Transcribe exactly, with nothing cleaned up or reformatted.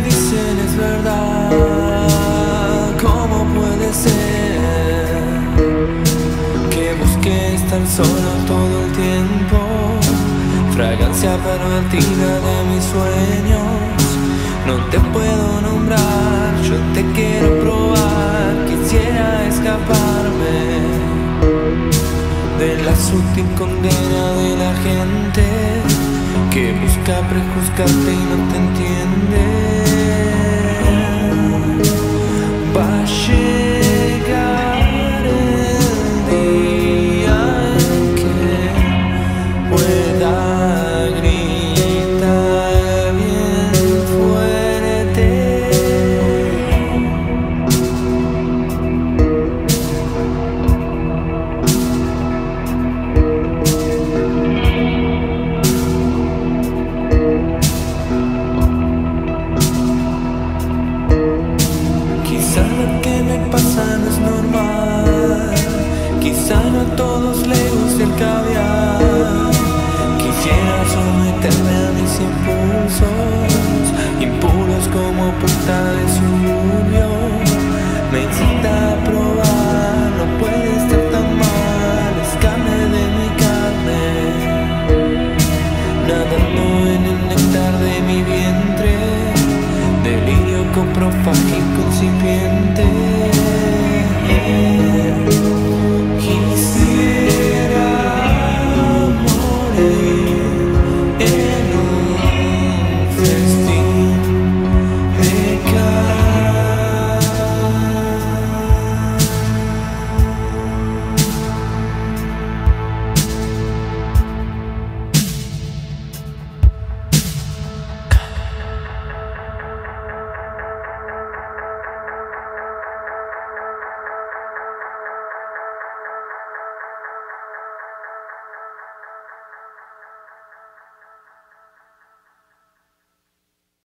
dicen es verdad. ¿Cómo puede ser que busque estar solo todo el tiempo? Fragancia pervertida de mis sueños. No te puedo nombrar, yo te quiero probar. Quisiera escaparme de la sutil condena de la gente que busca prejuzgarte y no te entiende. Va a llegar el día en que pueda gritar bien fuerte. Quizá lo que me pasa no es normal, quizá no a todos les guste el caviar. Quisiera someterme a mis impulsos, impuros como puta de suburbio. Me incita a probar, no puede estar tan mal, es carne de mi carne, nadando en el néctar de mi vientre. Delirio coprofagia incipiente.